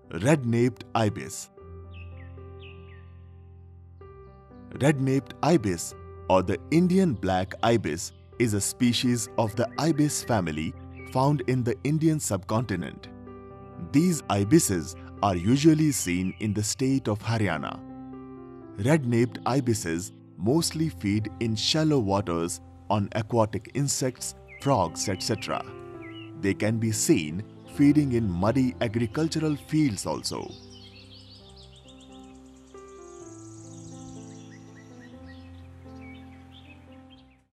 Red-naped ibis. Red-naped ibis, or the Indian black ibis, is a species of the ibis family found in the Indian subcontinent. These ibises are usually seen in the state of Haryana. Red-naped ibises mostly feed in shallow waters on aquatic insects, frogs, etc. They can be seen feeding in muddy agricultural fields also.